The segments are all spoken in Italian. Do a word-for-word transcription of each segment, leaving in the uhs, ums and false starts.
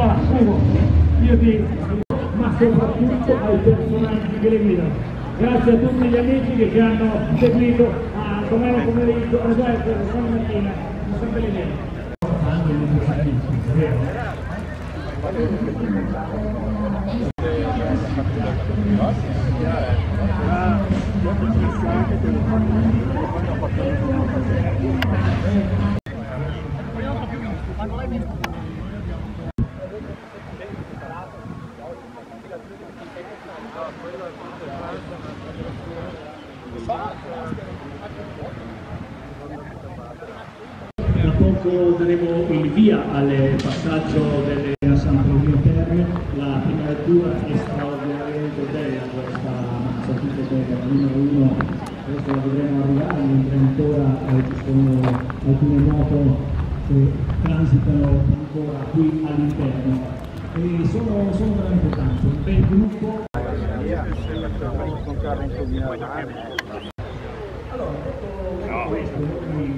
allora uno, io ti, ma soprattutto ai personaggi che le guidano. Grazie a tutti gli amici che ci hanno seguito a domani pomeriggio, a già domani mattina, non sempre le mie. Anche il mio sacrificio, vero? Tra poco daremo il via al passaggio delle a San Paolino Terme. La prima lettura è straordinariamente bella questa mazzatina del numero uno, questo la dovremo arrivare, mentre ancora eh, ci sono alcune moto che transitano ancora qui all'interno e sono, sono veramente tanti, un bel gruppo. Allora, detto questo, noi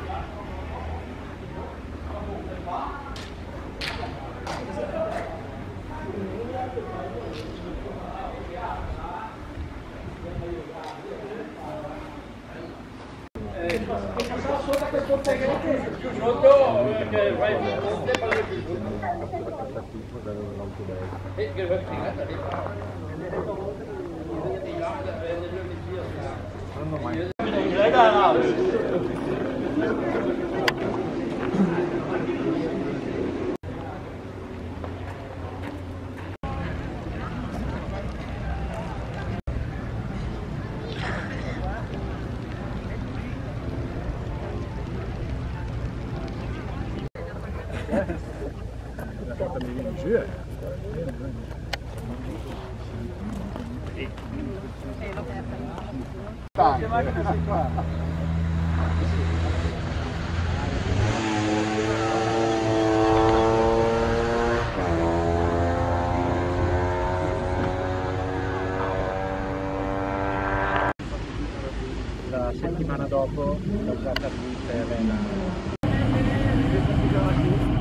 la settimana dopo l'ho già per la